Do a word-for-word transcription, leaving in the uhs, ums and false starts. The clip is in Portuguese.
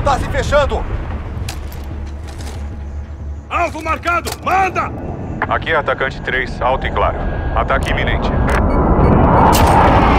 tá se fechando! Alvo marcado! Manda! Aqui é atacante três, alto e claro. Ataque iminente.